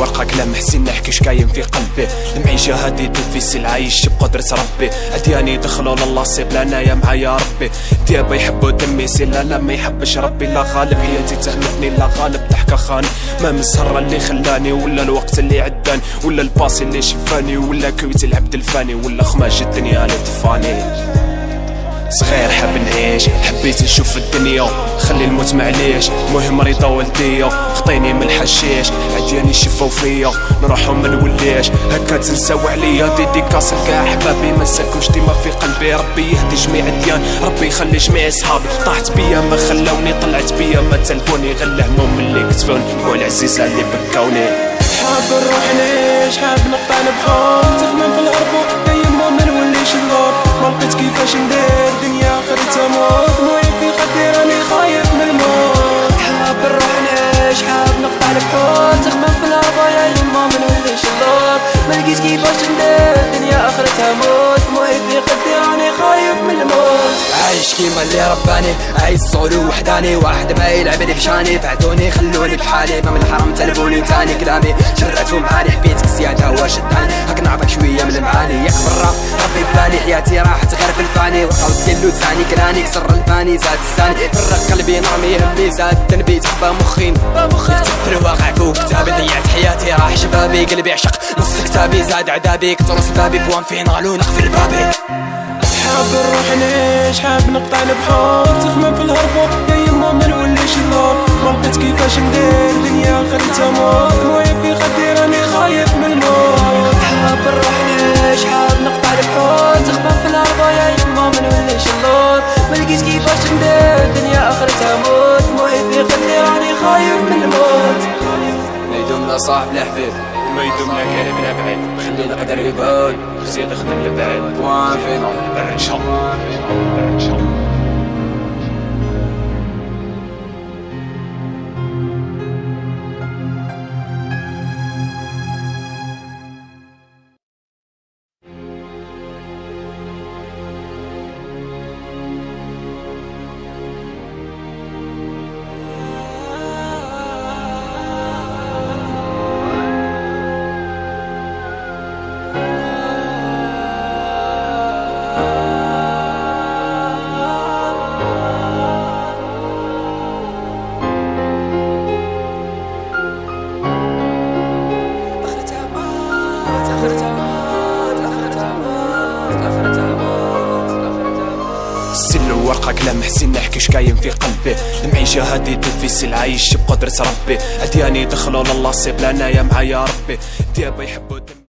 ورقك لا محسن نحكيش كاين في قلبي. المعيشة هادي دوب في سلعة عايش بقدرة ربي. عدياني دخلوا لله صيب لانايا معايا ربي. ديابا يحبوا دمي سلا لا ما يحبش ربي. لا غالب حياتي تهمتني لا غالب ضحكة خاني. ما من السهرة اللي خلاني ولا الوقت اللي عداني ولا الباص اللي شفاني ولا كويت العبد الفاني ولا خماج الدنيا اللي طفاني. صغير حاب نعيش حبيت نشوف الدنيا خلي الموت معليش مهم رضا والديا. خطيني من الحشيش عدياني شفاو فيا نروحو ما نوليش هكا تنساو عليا. ديديكاس لكاع احبابي ما ساكنش ديما في قلبي. ربي يهدي جميع الديان ربي يخلي جميع صحابي. طاحت بيا ما خلاوني طلعت بيا ما تلفوني غير الهموم اللي كتفوني والعزيزة اللي بكاوني. حاب نروح نعيش حاب نقطع البحور تخمم في الهربو دايما ما نوليش اللور. ما لقيت كيفاش ندير دنيا اخرتها موت موعد في خدي راني خايف من الموت. حاب نروح نعيش حاب نقطع البحور تخمم في الهربو يا يما ما نوليش اللور. ما لقيت كيفاش ندير دنيا اخرتها موت موعد في خدي راني خايف من الموت. عايش كيما اللي رباني عايز صولو وحداني واحد ما يلعب لي بشاني. بعدوني خلوني بحالي ما من الحرم تلفوني تاني كلامي شرعتو معاني حبيتك زيادة هو شداني. هاك نعطيك شوية من المعاني ياك برا ربي ببالي حياتي راحت غير في الفاني. وقاوس ديالو تساني كلاني كسر الفاني زاد الساني فرق قلبي نرمي يهمني زاد التنبي تخبى مخي يكتب في الواقع فوق كتابي. ضيعت حياتي راح شبابي قلبي عشق نص كتابي زاد عذابي كترس بابي بوان فينال ونقفل بابي. حاب نروح نعيش حاب نقطع البحور تخمم في الهربو يا يما ما نوليش اللور. ما لقيت كيفاش ندير دنيا اخرتها موت موعد في خدي راني خايف من الموت. حاب نروح نعيش حاب نقطع البحور تخمم في الهربو يا يما ما نوليش اللور. ما لقيت كيفاش ندير دنيا اخرتها موت موعد في خدي راني خايف من الموت. ما يدوم لا صاحب لا حبيب ما يدوم لا قريب لا بعيد خلي القدر يبعد زيد خدم لبعيد وان فينا برشا. سلو ورقك لا محسن نحكيش كاين في قلبي. المعيشة هادي دوب في سلعة عايش بقدرة ربي. عدياني دخلوا لله صيب لانايا معايا ربي. ديابا يحبوا